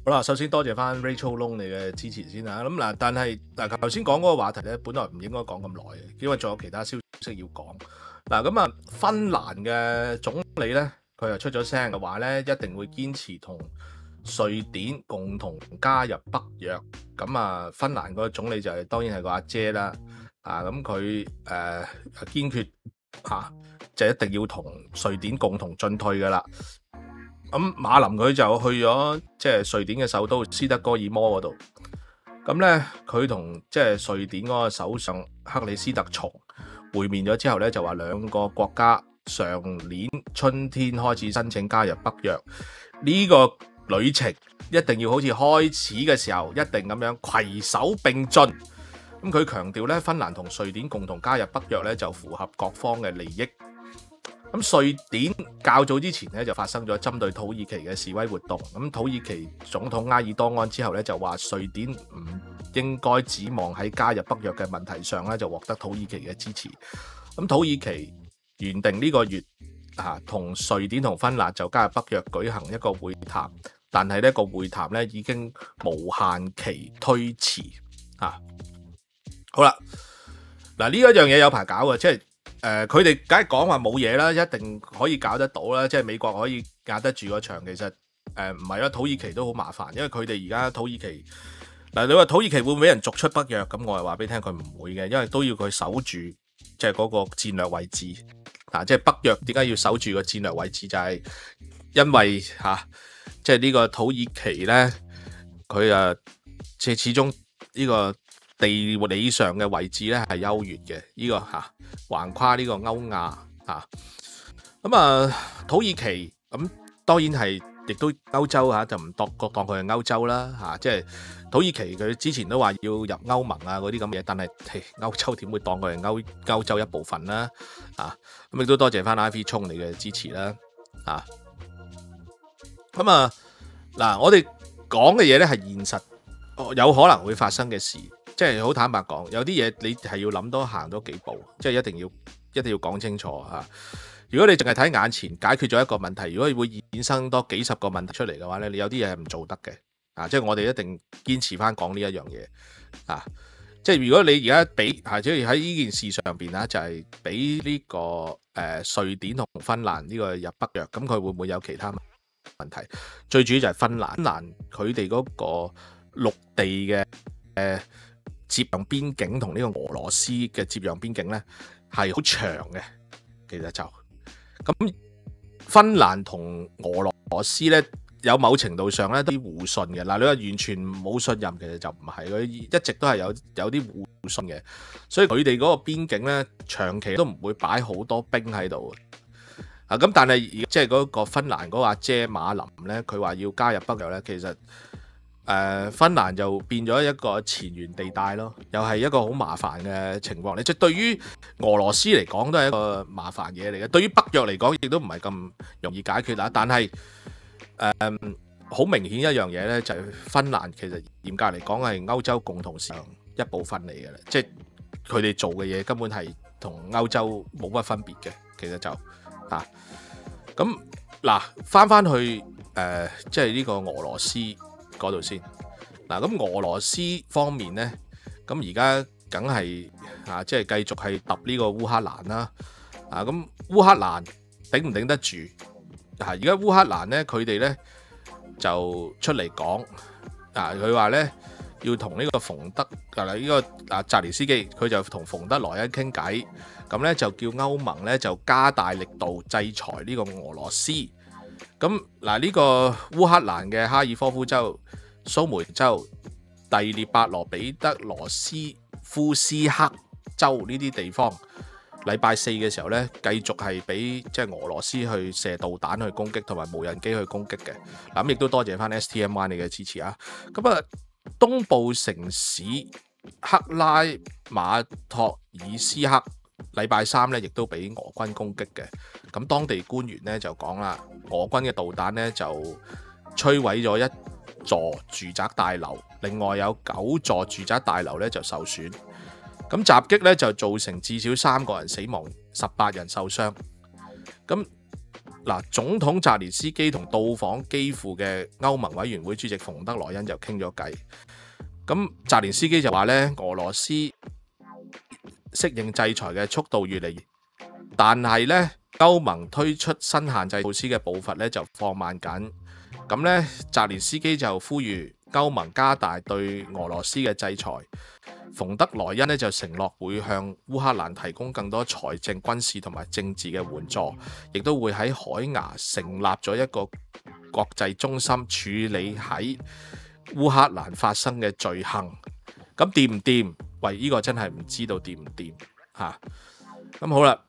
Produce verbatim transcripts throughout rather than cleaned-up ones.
好啦，首先多謝翻 Rachel Long 你嘅支持先啦。咁嗱，但係嗱頭先講嗰個話題咧，本來唔應該講咁耐嘅，因為仲有其他消息要講。嗱咁啊，芬蘭嘅總理咧，佢又出咗聲嘅話咧，一定會堅持同瑞典共同加入北約。咁啊，芬蘭個總理就係、是、當然係個阿姐啦。啊，咁佢誒堅決嚇、啊、就一定要同瑞典共同進退噶啦。咁馬林佢就去咗即係瑞典嘅首都斯德哥爾摩嗰度，咁咧佢同即係瑞典嗰個首相克里斯特松會面咗之後咧，就話兩個國家上年春天開始申請加入北約，呢、這個旅程一定要好似開始嘅時候一定咁樣攜手並進。咁佢強調咧，芬蘭同瑞典共同加入北約咧就符合各方嘅利益。咁瑞典較早之前咧就發生咗針對土耳其嘅示威活動，咁土耳其總統埃爾多安之後咧就話瑞典唔應該指望喺加入北約嘅問題上咧就獲得土耳其嘅支持。咁土耳其原定呢個月啊同瑞典同芬蘭就加入北約舉行一個會談，但係呢個會談咧已經無限期推遲啊。好啦，嗱呢一樣嘢有排搞嘅，即係。誒佢哋梗係講話冇嘢啦，一定可以搞得到啦，即係美國可以壓得住個場。其實誒唔係啦，土耳其都好麻煩，因為佢哋而家土耳其嗱，你話土耳其會唔會俾人逐出北約？咁我係話俾你聽，佢唔會嘅，因為都要佢守住即係嗰個戰略位置啊！即係北約點解要守住個戰略位置？就係因為嚇，即係呢個土耳其咧，佢啊即係始終呢個地理上嘅位置咧係優越嘅，呢、這個嚇、啊、橫跨呢個歐亞嚇。咁啊土耳其咁、啊、當然係亦都歐洲嚇、啊，就唔當當當佢係歐洲啦嚇、啊。即係土耳其佢之前都話要入歐盟啊嗰啲咁嘅嘢，但係歐洲點會當佢係歐歐洲一部分啦啊？咁亦都多謝翻 Ivy 聰你嘅支持啦啊！咁啊嗱，我哋講嘅嘢咧係現實有可能會發生嘅事。即係好坦白講，有啲嘢你係要諗多行多幾步，即係一定要一定要講清楚嚇。如果你淨係睇眼前解決咗一個問題，如果會衍生多幾十個問題出嚟嘅話咧，你有啲嘢係唔做得嘅啊！即係我哋一定堅持翻講呢一樣嘢啊！即係如果你而家俾嚇，即係喺呢件事上邊啊，就係俾呢個誒、呃、瑞典同芬蘭呢個入北約，咁佢會唔會有其他問題？最主要就係芬蘭，芬蘭佢哋嗰個陸地嘅誒。呃接壤邊境同呢個俄羅斯嘅接壤邊境咧係好長嘅，其實就咁芬蘭同俄羅斯咧有某程度上咧都互信嘅。嗱，你話完全冇信任，其實就唔係，佢一直都係有有啲互信嘅，所以佢哋嗰個邊境咧長期都唔會擺好多兵喺度啊。咁但係即係嗰個芬蘭嗰個阿姐馬林咧，佢話要加入北約咧，其實。誒、呃、芬蘭就變咗一個前沿地帶咯，又係一個好麻煩嘅情況。你即係對於俄羅斯嚟講都係一個麻煩嘢嚟嘅，對於北約嚟講亦都唔係咁容易解決啦。但係誒好明顯一樣嘢咧，就係、是、芬蘭其實嚴格嚟講係歐洲共同市場一部分嚟嘅啦，即係佢哋做嘅嘢根本係同歐洲冇乜分別嘅。其實就啊咁嗱，翻翻去誒、呃、即係呢個俄羅斯嗰度先嗱，咁俄羅斯方面咧，咁而家梗係啊，即係繼續係揼呢個烏克蘭啦，啊咁烏克蘭頂唔頂得住？啊，而家烏克蘭咧，佢哋咧就出嚟講啊，佢話咧要同呢個馮德啊呢、呢個啊澤連斯基，佢就同馮德萊恩傾偈，咁咧就叫歐盟咧就加大力度制裁呢個俄羅斯。咁嗱，呢個烏克蘭嘅哈爾科夫州、蘇梅州、第聶伯羅彼得羅斯夫斯克州呢啲地方，禮拜四嘅時候咧，繼續係俾即係俄羅斯去射導彈去攻擊，同埋無人機去攻擊嘅。嗱，咁亦都多謝翻 S T M Y 你嘅支持啊！咁啊，東部城市克拉馬托爾斯克禮拜三咧，亦都俾俄軍攻擊嘅。咁當地官員咧就講啦，俄軍嘅導彈咧就摧毀咗一座住宅大樓，另外有九座住宅大樓咧就受損。咁襲擊咧就造成至少三個人死亡，十八人受傷。咁嗱，總統澤連斯基同到訪基輔嘅歐盟委員會主席馮德萊恩就傾咗偈。咁澤連斯基就話咧，俄羅斯適應制裁嘅速度越嚟越，但係咧歐盟推出新限制措施嘅步伐咧就放慢緊。咁咧澤連斯基就呼籲歐盟加大對俄羅斯嘅制裁。馮德萊恩咧就承諾會向烏克蘭提供更多財政、軍事同埋政治嘅援助，亦都會喺海牙成立咗一個國際中心處理喺烏克蘭發生嘅罪行。咁掂唔掂？喂，呢、這個真係唔知道掂唔掂嚇。咁、啊、好啦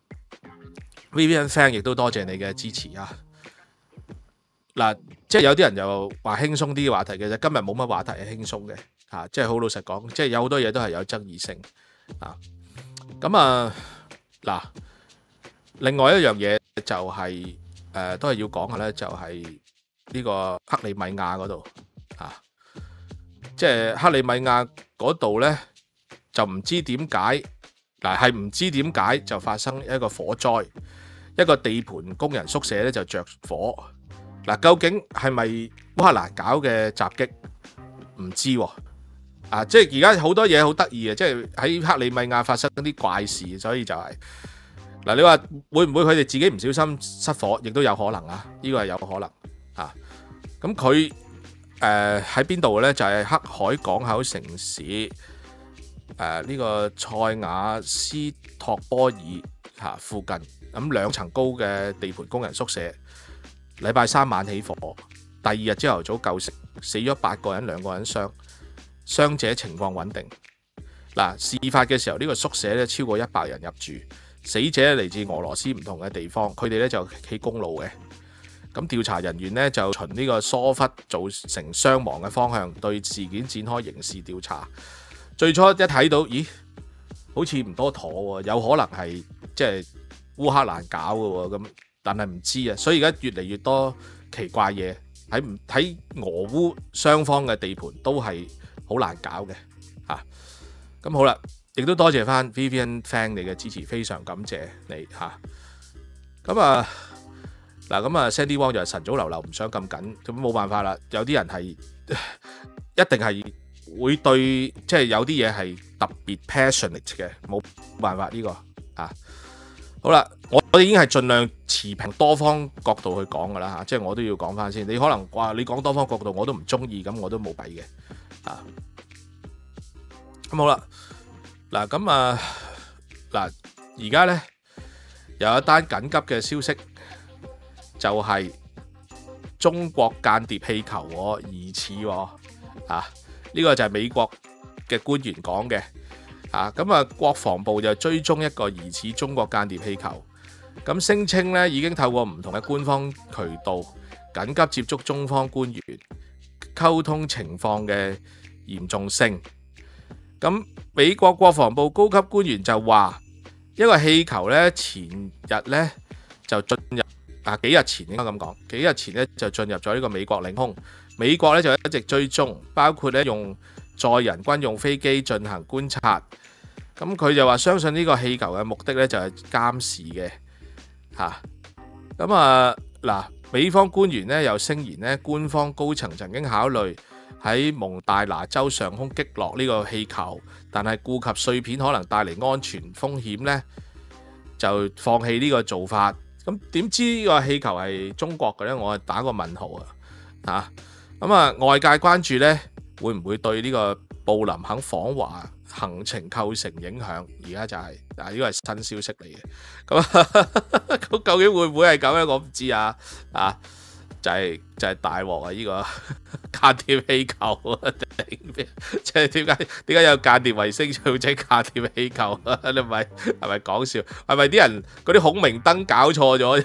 ，Vivian Fan 亦都多謝你嘅支持啊！嗱，即係有啲人又話輕鬆啲嘅話題嘅啫，今日冇乜話題係輕鬆嘅。啊，即係好老實講，即係有好多嘢都係有爭議性啊。咁啊，嗱，另外一樣嘢就係、是、誒、呃，都係要講下咧，就係呢個克里米亞嗰度啊。即係克里米亞嗰度咧，就唔知點解嗱，係唔知點解就發生一個火災，一個地盤工人宿舍咧就着火。嗱、啊，究竟係咪烏克蘭搞嘅襲擊？唔知喎。啊！即係而家好多嘢好得意嘅，即係喺克里米亞發生啲怪事，所以就係、是、嗱，你話會唔會佢哋自己唔小心失火，亦都有可能啊！呢、這個係有可能啊。咁佢誒喺邊度咧？就係、是、黑海港口城市誒呢、呃這個塞瓦斯托波爾嚇、啊、附近，咁兩層高嘅地盤工人宿舍，禮拜三晚起火，第二日朝頭早救熄，死咗八個人，兩個人傷。傷者情況穩定。嗱，事發嘅時候呢、呢個宿舍咧超過一百人入住，死者嚟自俄羅斯唔同嘅地方，佢哋咧就起公路嘅。咁調查人員咧就循呢個疏忽造成傷亡嘅方向，對事件展開刑事調查。最初一睇到，咦，好似唔多妥喎，有可能係即係烏克蘭搞嘅喎，咁但係唔知啊，所以而家越嚟越多奇怪嘢喺唔喺俄烏雙方嘅地盤都係好難搞嘅嚇，咁、啊、好啦，亦都多謝翻 Vivian Fan 你嘅支持，非常感謝你嚇。咁啊嗱，咁啊 Sandy Wong 就係晨早流流唔想咁緊，咁冇辦法啦。有啲人係一定係會對，即、就、係、是、有啲嘢係特別 passionate 嘅，冇辦法呢、這個嚇、啊。好啦，我我哋已經係盡量持平多方角度去講噶啦嚇，即係我都要講翻先。你可能話你講多方角度我都唔中意，咁我都冇計嘅。啊，咁好啦，嗱咁啊，嗱而家咧有一單緊急嘅消息，就係、是、中國間諜氣球喎，疑似喎，啊呢、這個就係美國嘅官員講嘅，啊咁啊國防部就追蹤一個疑似中國間諜氣球，咁聲稱咧已經透過唔同嘅官方渠道緊急接觸中方官員。溝通情況嘅嚴重性，咁美國國防部高級官員就話，一個氣球咧前日咧就進入啊幾日前應該咁講，幾日前咧就進入咗呢個美國領空，美國咧就一直追蹤，包括咧用載人軍用飛機進行觀察，咁佢就話相信呢個氣球嘅目的咧就係監視嘅嚇，咁啊嗱。美方官員咧又聲言咧，官方高層曾經考慮喺蒙大拿州上空擊落呢個氣球，但係顧及碎片可能帶嚟安全風險咧，就放棄呢個做法。咁點知呢個氣球係中國嘅咧？我係打個問號啊！嚇咁啊，外界關注咧，會唔會對呢個布林肯訪華行程構成影響？而家就係、是、嗱，呢個係新消息嚟嘅。咁咁究竟會唔會係咁咧？我唔知啊！啊，就係、是、就係大鑊啊！呢、這個間諜氣球啊，即係點解點解有間諜衛星做隻間諜氣球啊？你唔係係咪講笑？係咪啲人嗰啲孔明燈搞錯咗？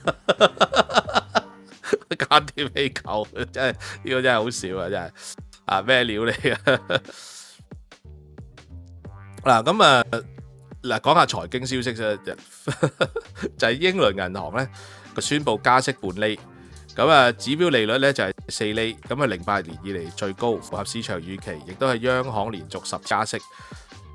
間諜氣球真係呢、這個真係好笑啊！真係啊咩料嚟啊！嗱咁啊，嗱講下財經消息啫，就係英倫銀行咧，佢宣布加息半厘，咁啊指標利率咧就係四厘，咁啊零八年以嚟最高，符合市場預期，亦都係央行連續十加息。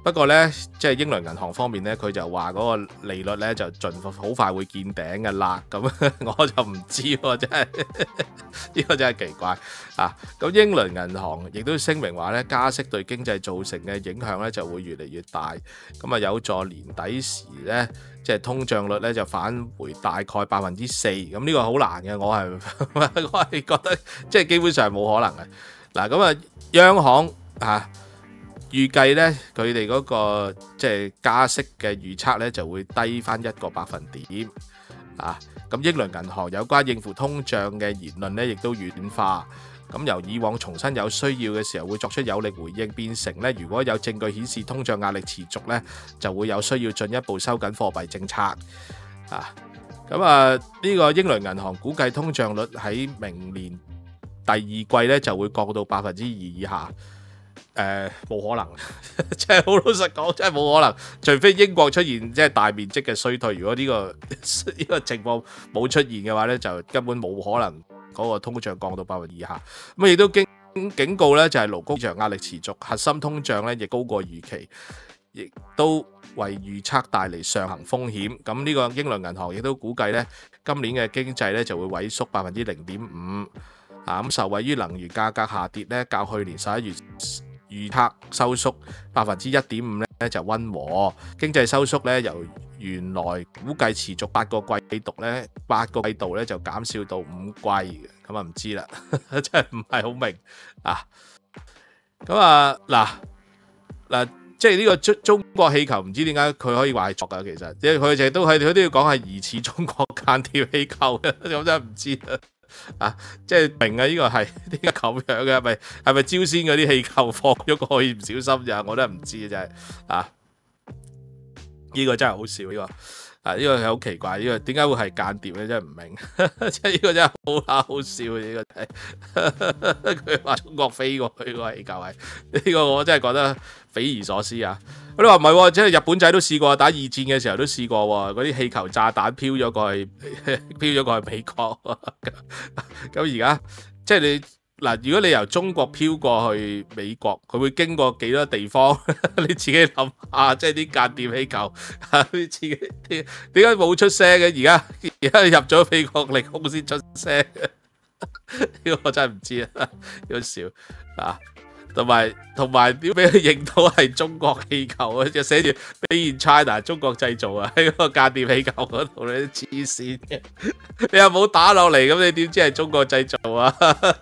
不過咧，即係英倫銀行方面咧，佢就話嗰個利率咧就盡好快會見頂嘅啦。咁我就唔知喎，真係呢個真係奇怪啊！咁英倫銀行亦都聲明話咧，加息對經濟造成嘅影響咧就會越嚟越大。咁啊有助年底時咧，即係通脹率咧就返回大概百分之四。咁呢個好難嘅，我係我係覺得即係基本上冇可能嘅。嗱咁啊，央行啊。預計咧，佢哋嗰個即係加息嘅預測咧，就會低翻一個百分點啊！咁英倫銀行有關應付通脹嘅言論咧，亦都軟化。咁由以往重新有需要嘅時候會作出有力回應，變成咧如果有證據顯示通脹壓力持續咧，就會有需要進一步收緊貨幣政策啊！咁啊，呢個英倫銀行估計通脹率喺明年第二季咧就會降到百分之二以下。誒冇、呃、可能，即係好老實講，真係冇可能。除非英國出現即係大面積嘅衰退，如果呢、呢個呢、呢個情況冇出現嘅話咧，就根本冇可能嗰個通脹降到百分之二以下。咁亦都警警告咧，就係勞工市場壓力持續，核心通脹咧亦高過預期，亦都為預測帶嚟上行風險。咁呢個英倫銀行亦都估計咧，今年嘅經濟咧就會萎縮百分之零點五。啊咁受惠於能源價格下跌咧，較去年十一月預測收縮百分之一點五咧就溫和，經濟收縮咧由原來估計持續八個季度咧，八個季度咧就減少到五季，咁啊唔知啦，真係唔係好明啊！咁啊嗱嗱，即係呢個中中國氣球唔知點解佢可以話係作㗎，其實因為佢淨係都係佢都要講係疑似中國間諜氣球嘅，咁真係唔知啦。啊，即係明啊！呢、這個係點解咁樣嘅？係咪係咪朝鮮嗰啲氣球放咗過去唔小心咋？我都係唔知嘅，真係啊！呢、這個真係好笑呢、這個啊！呢、這個係好奇怪，呢、這個點解會係間諜咧？真係唔明，即係呢個真係好好笑呢、這個佢話中國飛過去個氣球係呢、這個，我真係覺得匪夷所思啊！你話唔係喎，即係日本仔都試過打二戰嘅時候都試過喎，嗰啲氣球炸彈飄咗過去，飄咗過去美國。咁而家即係你嗱，如果你由中國飄過去美國，佢會經過幾多地方？你自己諗下，即係啲間諜氣球，你自己點解冇出聲嘅？而家而家入咗美國領空先出聲，呢個我真係唔知啊，好笑啊！同埋同埋點俾佢認到係中國氣球啊？就寫住 Made in China 中國製造啊！喺個間諜氣球嗰度你黐線嘅，你又冇打落嚟，咁你點知係中國製造啊？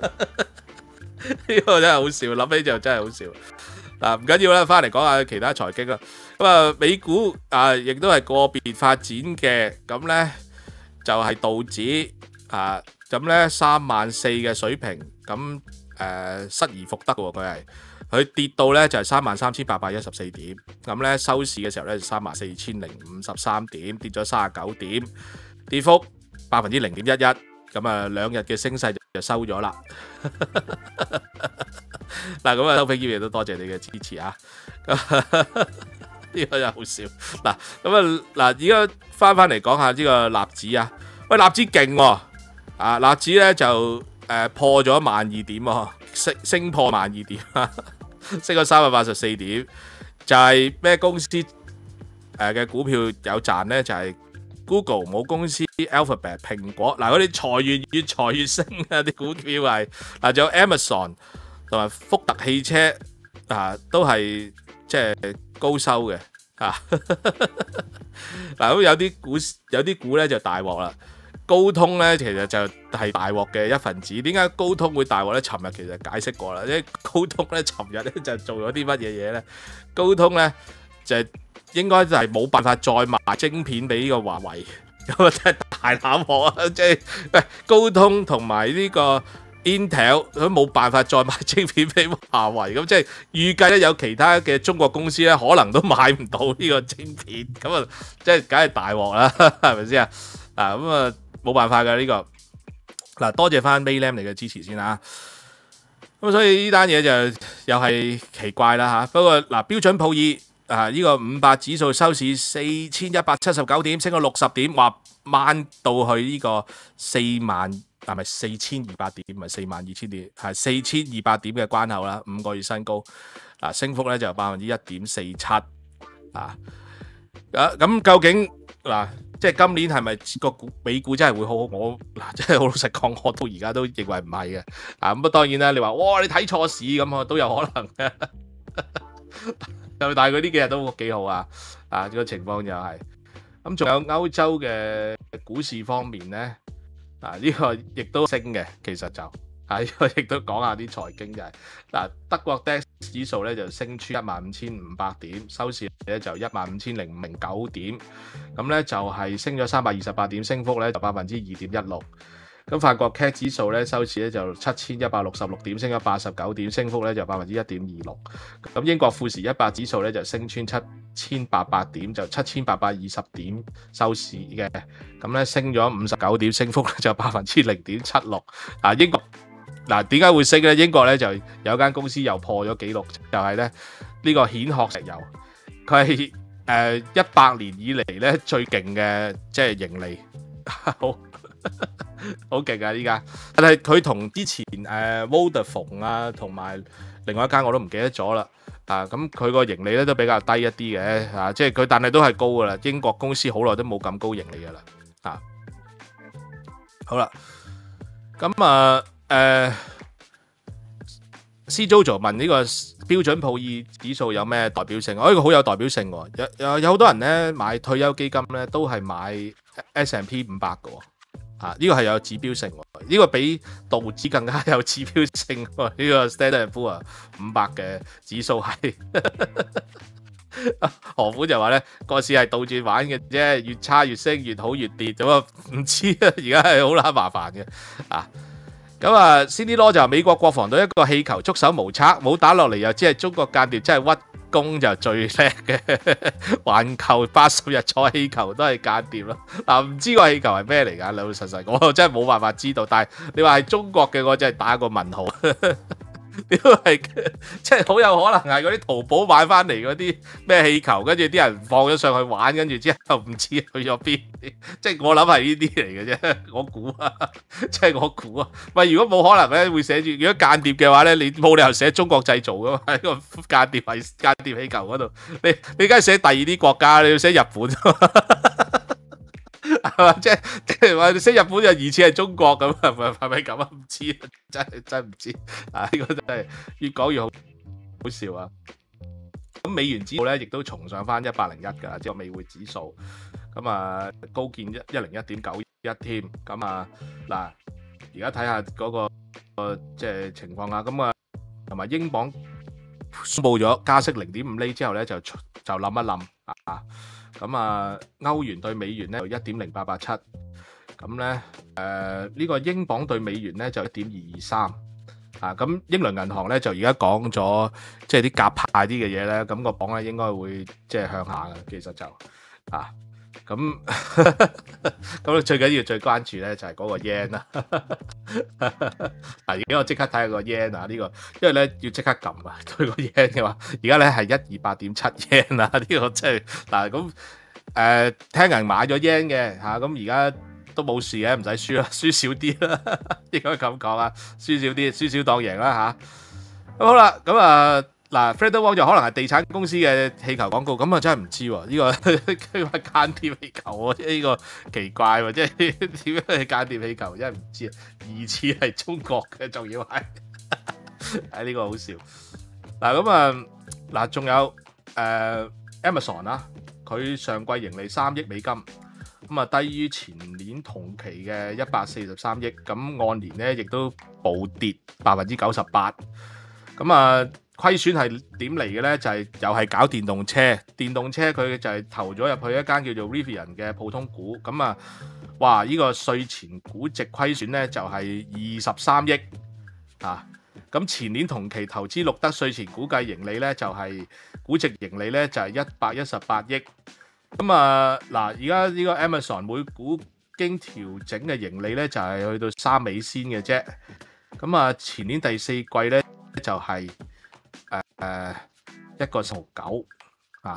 呢個真係好笑，諗起就真係好笑。嗱，唔緊要啦，翻嚟講下其他財經啦。咁啊，美股啊，亦都係個別發展嘅。咁咧就係道指啊，咁咧三萬四嘅水平咁。誒、呃、失而復得喎，佢係佢跌到咧就係三萬三千八百一十四點，咁咧收市嘅時候咧就三萬四千零五十三點，跌咗三十九點，跌幅百分之零點一一，咁啊兩日嘅升勢就收咗啦。嗱，咁啊收飛機亦都多謝你嘅支持啊！呢個真係好笑。嗱，咁啊嗱，而家翻翻嚟講下呢個納指啊，喂，納指勁喎，啊納指咧就。誒、呃、破咗萬二點喎，升升破萬二點啊，升咗三百八十四點，就係、是、咩公司誒嘅股票有賺咧？就係、是、Google 母公司 Alphabet 蘋果，嗱嗰啲裁員越裁越升啊！啲股票係嗱，仲有 Amazon 同埋福特汽車啊，都係即係高收嘅啊！嗱咁有啲股有啲股咧就大鑊啦。高通咧，其實就係大鑊嘅一份子。點解高通會大鑊咧？尋日其實解釋過啦，因為高通咧，尋日咧就做咗啲乜嘢嘢咧？高通咧就應該就係冇辦法再賣晶片俾呢個華為，咁啊真係大冷鑊啊！即係喂，高通同埋呢個 Intel 佢冇辦法再賣晶片俾華為，咁即係預計咧有其他嘅中國公司咧可能都買唔到呢個晶片，咁啊即係梗係大鑊啦，係咪先啊？嗱咁啊〜冇辦法㗎呢、這個，嗱多謝翻 Maylam 你嘅支持先啦。咁所以呢單嘢就又係奇怪啦嚇。不過嗱標準普爾啊呢、這個五百指數收市四千一百七十九點，升咗六十點，話掹到去呢個四萬係咪四千二百點？唔係四萬二千點，係四千二百點嘅關口啦，五個月新高。啊，升幅咧就百分之一點四七。啊，啊咁究竟嗱、啊，即係今年係咪個股美股真係會好好？我嗱、啊，即係好老實講，我到而家都認為唔係嘅。啊，咁啊當然啦，你話哇，你睇錯市咁啊，都有可能嘅。但係佢呢幾日都幾好啊！啊，呢個情況就係、是、咁，仲有歐洲嘅股市方面咧，啊呢、這個亦都升嘅，其實就啊呢、這個亦都講下啲財經就係、是、嗱、啊，德國 D A X 指數咧就升穿一萬五千五百點，收市咧就一萬五千零零九點，咁咧就係、是、升咗三百二十八點，升幅咧就百分之二點一六。咁法國 C A C 指數咧收市咧就七千一百六十六點，升咗八十九點，升幅咧就百分之一點二六。咁英國富時一百指數咧就升穿七千八百點，就七千八百二十點收市嘅。咁咧升咗五十九點，升幅咧就百分之零點七六。啊，英國嗱點解會升咧？英國咧就有間公司又破咗紀錄，就係咧呢個蜆殼石油，佢係誒一百年以嚟咧最勁嘅即係盈利。好。好勁啊！依家，但係佢同之前誒 Vodafone 啊，同埋另外一間我都唔記得咗啦。啊，咁佢個盈利咧都比較低一啲嘅，啊，即係佢，但係都係高噶啦。英國公司好耐都冇咁高盈利噶啦。啊，好啦，咁啊，誒 C Jojo 問呢個標準普爾指數有咩代表性？哦，呢個好有代表性喎。有有有好多人咧買退休基金咧，都係買 S and P 五百嘅。啊！呢、這個係有指標性喎，呢、這個比道指更加有指標性喎。呢、這個 Standard and Poor's 五百嘅指數係何虎就話咧個市係倒轉玩嘅啫，越差越升，越好越跌咁啊！唔知啊，而家係好撚麻煩嘅啊！咁啊 ，Cindy Law 就話美國國防隊一個氣球束手無策，冇打落嚟又只係中國間諜，真係屈攻就最叻嘅。環球八十日坐氣球都係間諜咯。嗱、啊，唔知個氣球係咩嚟㗎？老老實實，我真係冇辦法知道。但係你話係中國嘅，我真係打個問號。屌係，即係好有可能係嗰啲淘寶買翻嚟嗰啲咩氣球，跟住啲人放咗上去玩，跟住之後唔知去咗邊。即係我諗係呢啲嚟嘅啫，我估啊，即係我估啊。喂，如果冇可能咧，會寫住如果間諜嘅話咧，你冇理由寫中國製造噶嘛？喺個間諜係間諜氣球嗰度，你你梗係寫第二啲國家，你要寫日本。係嘛？即係即係話你識日本就疑似係中國咁，係咪係咪咁啊？唔知啊，真係真唔知啊！呢、這個真係越講越好好笑啊！咁美元指數咧，亦都重上翻一百零一噶，即係美匯指數咁啊，高見一一零一點九一添。咁啊嗱，而家睇下嗰個個即係情況啊。咁啊，同埋英鎊宣布咗加息零點五厘之後咧，就就諗一諗啊。咁啊，歐元對美元咧就一點零八八七，咁咧誒呢個英鎊對美元咧就一點二二三啊。咁英倫銀行咧就而家講咗，即係啲鴿派啲嘅嘢咧，咁個鎊咧應該會即係向下嘅，其實就啊咁咁最緊要最關注咧就係嗰個 yen 啦。嗱，而家我即刻睇下個 yen 啊，呢個因為咧要即刻撳啊，對個 yen 嘅話，而家咧係一二八點七 yen 啊，呢個真係嗱咁誒，聽人買咗 yen 嘅嚇，咁而家都冇事嘅，唔使輸啦，輸少啲啦，應該咁講啊，輸少啲，輸少當贏啦嚇。咁好啦，咁啊。嗱 Fred Wong 就可能係地產公司嘅氣球廣告，咁啊真係唔知喎，呢、這個佢話間諜氣球喎，即係呢個奇怪喎，即係點樣係間諜氣球，真係唔知啊，疑似係中國嘅，仲要係，誒呢個好笑。嗱咁啊，嗱仲有誒、呃、Amazon 啦，佢上季盈利三億美金，咁啊低於前年同期嘅一百四十三億，咁按年咧亦都暴跌百分之九十八，咁啊。虧損係點嚟嘅咧？就係、是、又係搞電動車，電動車佢就係投咗入去一間叫做 Rivian 嘅普通股，咁啊，哇！呢、這個稅前估值虧損咧就係二十三億啊，咁前年同期投資錄得稅前估計盈利咧就係、是、估值盈利咧就係一百一十八億，咁啊嗱，而家呢個 Amazon 每股經調整嘅盈利咧就係、是、去到三美仙嘅啫，咁啊前年第四季咧就係、是。誒、呃，一個十九啊，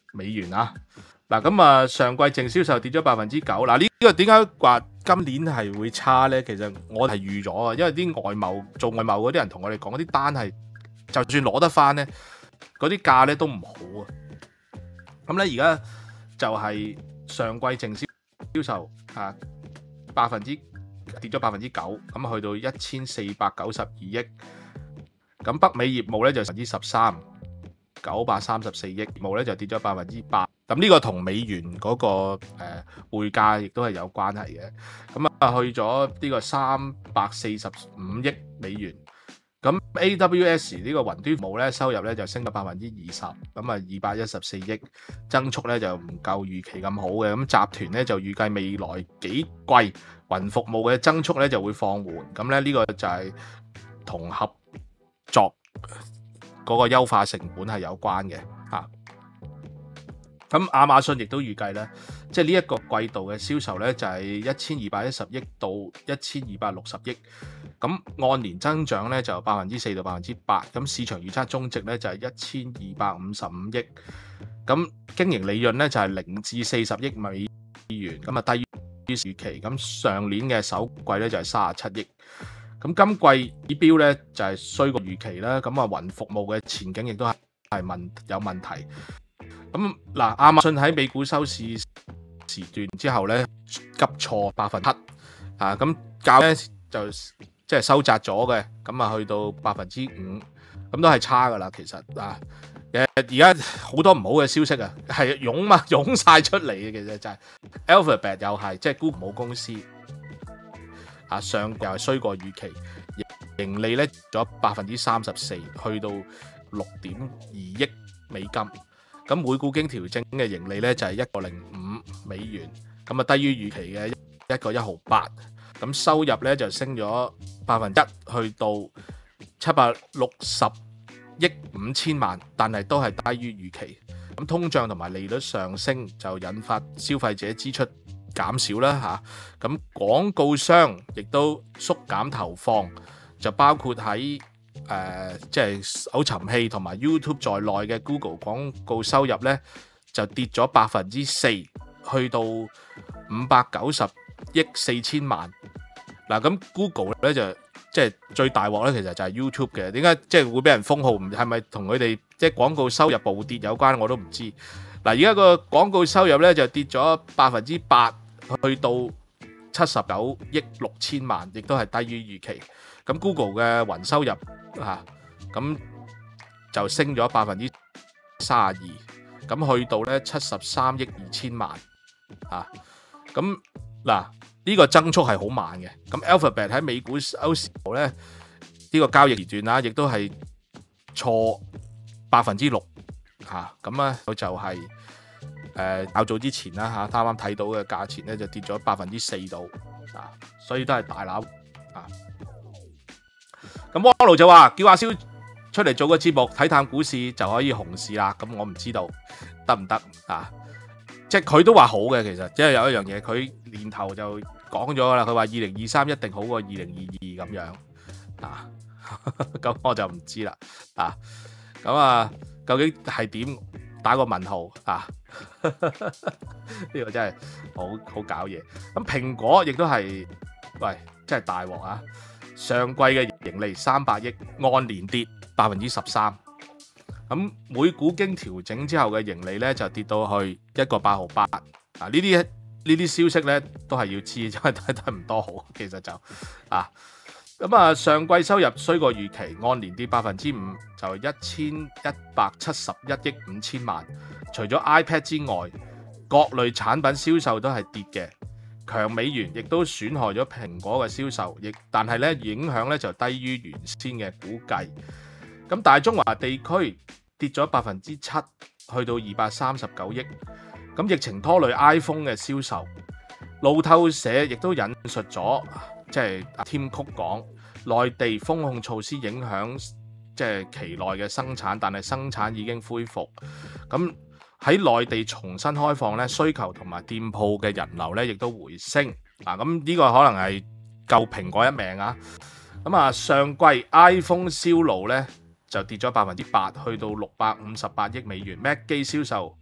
美元啊。嗱咁啊，上季淨銷售跌咗百分之九。嗱呢個點解話今年係會差咧？其實我係預咗啊，因為啲外貿做外貿嗰啲人同我哋講，嗰啲單係就算攞得翻咧，嗰啲價咧都唔好啊。咁咧而家就係上季淨銷售啊，百分之跌咗百分之九，咁去到一千四百九十二億。咁北美業務咧就百分之十三，九百三十四億，業務咧就跌咗百分之八。咁呢個同美元嗰、那個誒匯價亦都係有關係嘅。咁啊去咗呢個三百四十五億美元。咁 A W S 呢個雲端服務咧收入咧就升咗百分之二十，咁啊二百一十四億，增速咧就唔夠預期咁好嘅。咁集團咧就預計未來幾季雲服務嘅增速咧就會放緩。咁咧呢個就係同合作嗰個優化成本係有關嘅嚇。咁亞馬遜亦都預計咧，即係呢一個季度嘅銷售咧就係一千二百一十億到一千二百六十億，咁按年增長咧就百分之四到百分之八，咁市場預測中值咧就係一千二百五十五億，咁經營利潤咧就係零至四十億美元，咁啊低於預期，咁上年嘅首季咧就係三十七億，咁今季指標咧就係衰過預期啦，咁啊雲服務嘅前景亦都係係問有問題。咁嗱，亞馬遜喺美股收市時段之後咧急挫百分之七啊，咁價咧就即係收窄咗嘅，咁啊去到百分之五，咁都係差噶啦。其實啊，誒而家好多唔好嘅消息啊，係湧嘛湧晒出嚟嘅，其實就係 Alphabet 又係即係 Google 母公司啊，上又係衰過預期，盈利咧咗百分之三十四，去到六點二億美金。咁每股經調整嘅盈利咧就係一個零五美元，咁啊低於預期嘅一個一毫八。咁收入咧就升咗百分之一，去到七百六十億五千萬，但係都係低於預期。咁通脹同埋利率上升就引發消費者支出減少啦嚇。咁廣告商亦都縮減投放，就包括喺誒即係搜尋器同埋 YouTube 在內嘅 Google 廣告收入咧就跌咗百分之四，去到五百九十億四千萬。嗱咁 Google 咧就即係最大鑊咧，其實就係 YouTube 嘅。點解即係會俾人封號？唔係咪同佢哋即係廣告收入暴跌有關？我都唔知。嗱而家個廣告收入咧就跌咗百分之八，去到七十九億六千萬，亦都係低於預期。咁 Google 嘅雲收入啊，咁就升咗百分之三十二，咁去到咧七十三億二千萬啊。咁嗱呢個增速係好慢嘅。咁 Alphabet 喺美股收市後咧，呢個交易時段啦，亦都係錯百分之六嚇。咁咧佢就係誒較早之前啦嚇，啱啱睇到嘅價錢咧就跌咗百分之四度啊，所以都係大撈啊。咁汪盧就話叫阿蕭出嚟做個節目睇淡股市就可以熊市啦。咁我唔知道得唔得啊？即係佢都話好嘅，其實即係有一樣嘢，佢年頭就講咗啦。佢話二零二三一定好過二零二二咁樣啊。咁我就唔知啦啊。咁啊，究竟係點？打個問號啊！呢個真係好好搞嘢。咁蘋果亦都係喂，真係大鑊啊！上季嘅盈利三百億，按年跌百分之十三。咁每股經調整之後嘅盈利咧就跌到去一個八毫八。啊，呢啲呢啲消息咧都係要知，因為睇得唔多好。其實就啊，咁啊上季收入衰過預期，按年跌百分之五，就一千一百七十一億五千萬。除咗 iPad 之外，各類產品銷售都係跌嘅。強美元亦都損害咗蘋果嘅銷售，亦但係咧影響咧就低於原先嘅估計。咁大中華地區跌咗百分之七，去到二百三十九億。咁疫情拖累 iPhone 嘅銷售，路透社亦都引述咗，即係 Tim Cook 講，內地封控措施影響即係期內嘅生產，但係生產已經恢復。咁喺內地重新開放咧，需求同埋店鋪嘅人流咧，亦都回升。嗱，咁呢個可能係救蘋果一命啊！咁啊，上季 iPhone 銷路咧就跌咗百分之八，去到六百五十八億美元。Mac 機銷售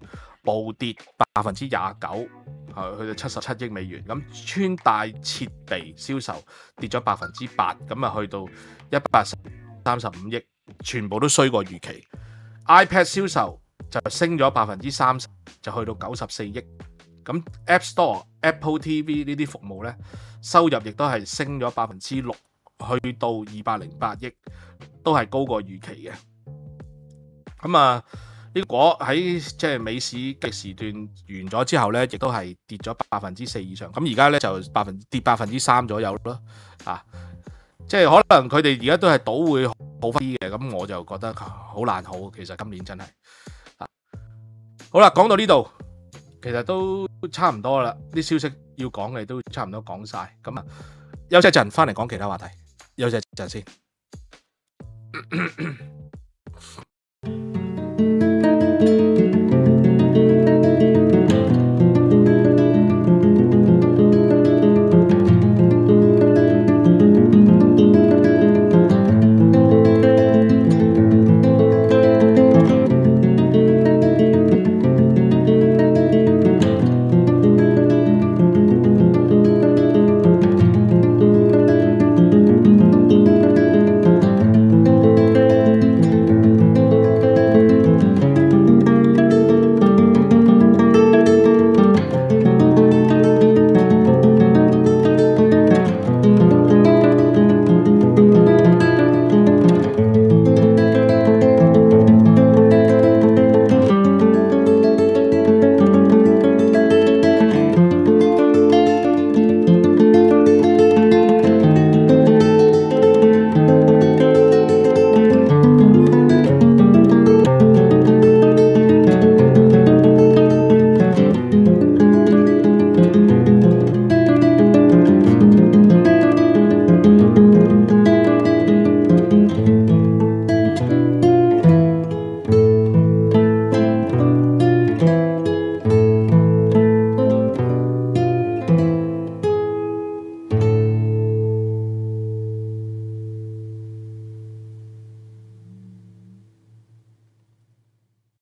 暴跌百分之廿九，係去到七十七億美元。咁穿戴設備銷售跌咗百分之八，咁啊去到一百三十五億，全部都衰過預期。iPad 銷售就升咗百分之三十，就去到九十四億。咁 App Store、Apple T V 呢啲服務咧，收入亦都係升咗百分之六，去到二百零八億，都係高過預期嘅。咁啊，呢果喺即係美市嘅時段完咗之後咧，亦都係跌咗百分之四以上。咁而家咧就百分跌百分之三左右咯。啊，即係可能佢哋而家都係賭會好翻啲嘅。咁我就覺得好難好，其實今年真係。啊，好啦，講到呢度。其實都差唔多啦，啲消息要講嘅都差唔多講晒，咁啊休息一陣，翻嚟講其他話題，休息一陣先。